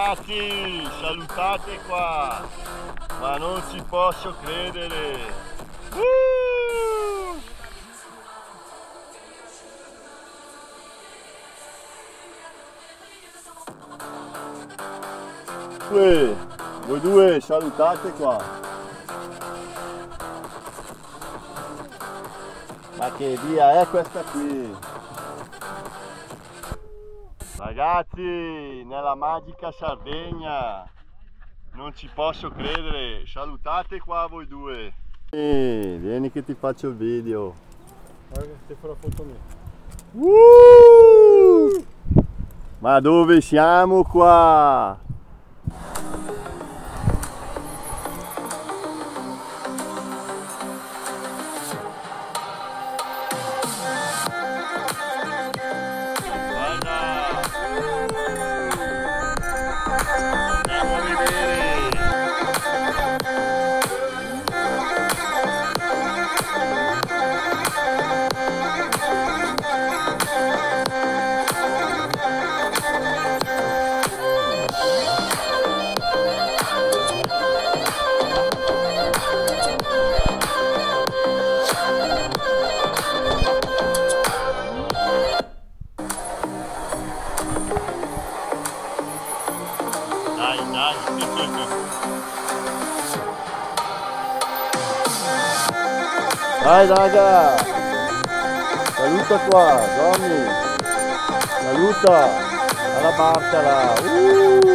Ragazzi, salutate qua, ma non ci posso credere. Voi due salutate qua. Ma che via è questa qui? Ragazzi, nella magica Sardegna, non ci posso credere, salutate qua voi due. Vieni che ti faccio il video. Guarda, ti farò foto mia. Ma dove siamo qua? Dai raga, saluta qua, Johnny, saluta alla barca là.